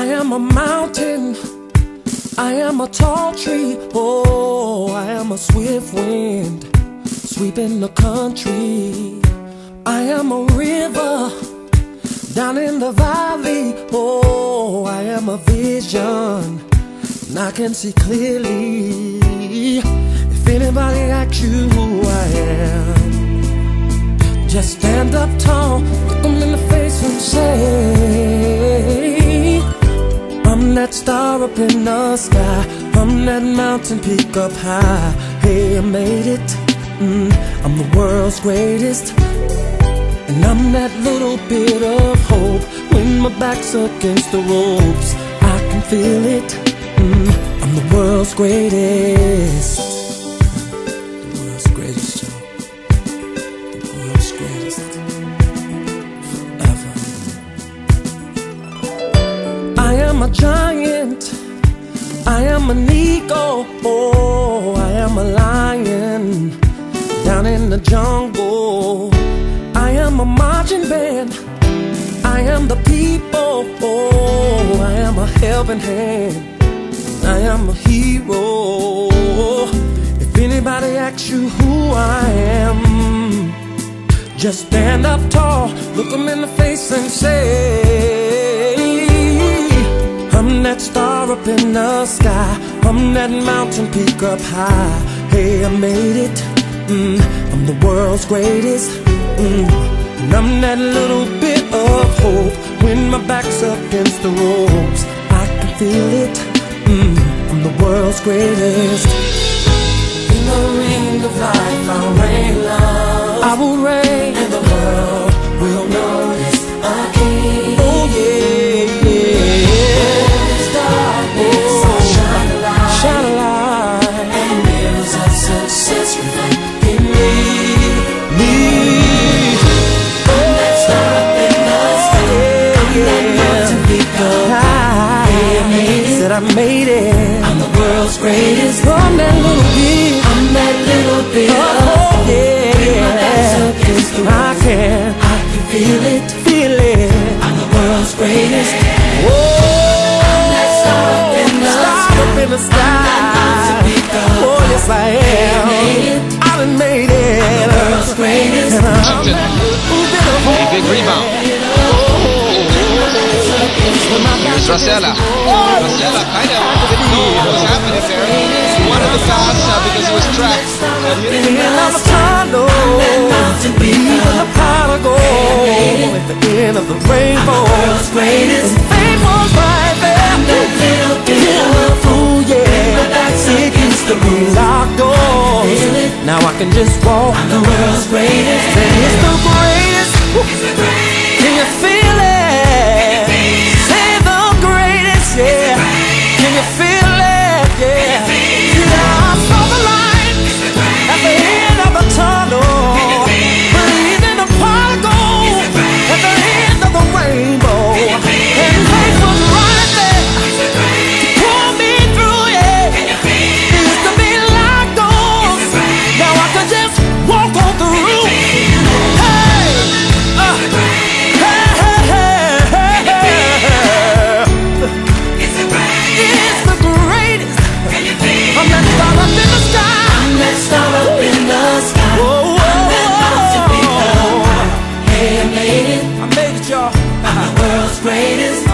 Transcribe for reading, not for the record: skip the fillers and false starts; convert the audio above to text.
I am a mountain, I am a tall tree, oh, I am a swift wind sweeping the country. I am a river down in the valley, oh, I am a vision and I can see clearly. If anybody asks you who I am, just stand up tall, look them in the face and say, I'm that star up in the sky, I'm that mountain peak up high. Hey, I made it, I'm the world's greatest. And I'm that little bit of hope when my back's against the ropes. I can feel it, I'm the world's greatest. The world's greatest, y'all. The world's greatest. Forever. I am a giant, I am an eagle, oh, I am a lion down in the jungle. I am a marching band, I am the people, oh, I am a helping hand, I am a hero. If anybody asks you who I am, just stand up tall, look them in the face and say, I'm that star up in the sky, I'm that mountain peak up high. Hey, I made it, I'm the world's greatest. And I'm that little bit of hope when my back's up against the ropes. I can feel it, I'm the world's greatest. In the ring of life I'll reign love, I will reign, and the world will notice a king. Oh yeah, yeah. There's darkness, I'll shine a light, shine a light, and mirrors of success reflect in me. I made it, I'm the world's greatest. I'm that little bit, I'm that little bit, oh yeah, yeah. I can feel it, feel it. I'm the world's greatest. Whoa, I'm that star up in the sky. Oh yes I am, I done made it. I'm the world's greatest. Washington, a big rebound. Here's Racela. Racela kind of didn't know what was happening there. He wanted to pass because he was trapped. But he didn't pass. Even the pot of gold at the end of the rainbow. And fame was right there. Ooh yeah, against the locked doors. Now I can just walk. I'm the world's greatest. And it's the greatest. Can you feel it? Yeah, can you feel it? Yeah, yeah, I saw the light at the end of the tunnel, breathing the pot of gold at the end of the rainbow, and faith was right there to pull me through. Yeah, it used to be locked doors, now I can just walk on through. Hey, I made it, y'all. I'm the world's greatest.